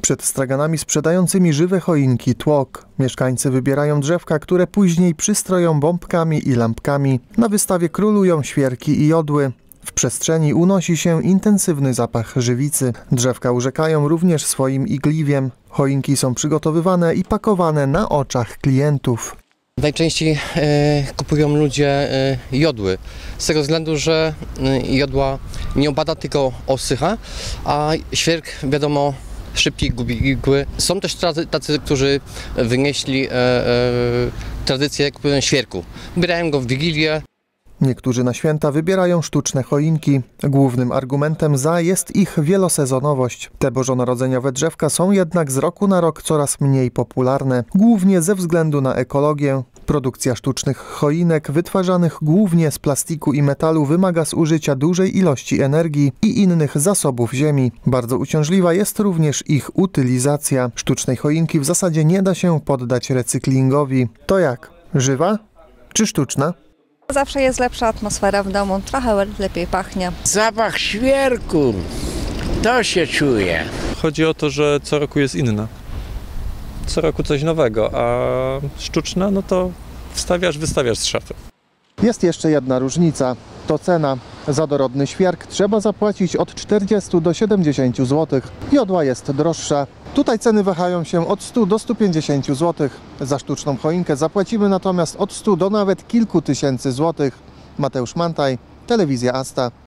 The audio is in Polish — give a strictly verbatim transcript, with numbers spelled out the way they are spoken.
Przed straganami sprzedającymi żywe choinki tłok. Mieszkańcy wybierają drzewka, które później przystroją bombkami i lampkami. Na wystawie królują świerki i jodły. W przestrzeni unosi się intensywny zapach żywicy. Drzewka urzekają również swoim igliwiem. Choinki są przygotowywane i pakowane na oczach klientów. Najczęściej e, kupują ludzie e, jodły, z tego względu, że e, jodła nie opada, tylko osycha, a świerk, wiadomo, szybciej gubi igły. Są też tacy, którzy wynieśli e, e, tradycję kupowania świerku. Wybierają go w Wigilię. Niektórzy na święta wybierają sztuczne choinki. Głównym argumentem za jest ich wielosezonowość. Te bożonarodzeniowe drzewka są jednak z roku na rok coraz mniej popularne, głównie ze względu na ekologię. Produkcja sztucznych choinek wytwarzanych głównie z plastiku i metalu wymaga zużycia dużej ilości energii i innych zasobów ziemi. Bardzo uciążliwa jest również ich utylizacja. Sztucznej choinki w zasadzie nie da się poddać recyklingowi. To jak? Żywa czy sztuczna? Zawsze jest lepsza atmosfera w domu, trochę lepiej pachnie. Zapach świerku, to się czuje. Chodzi o to, że co roku jest inna. Co roku coś nowego, a sztuczna, no to wstawiasz, wystawiasz z szafy. Jest jeszcze jedna różnica. To cena. Za dorodny świerk trzeba zapłacić od czterdziestu do siedemdziesięciu złotych. Jodła jest droższa. Tutaj ceny wahają się od stu do stu pięćdziesięciu złotych. Za sztuczną choinkę zapłacimy natomiast od stu do nawet kilku tysięcy złotych. Mateusz Mantaj, Telewizja Asta.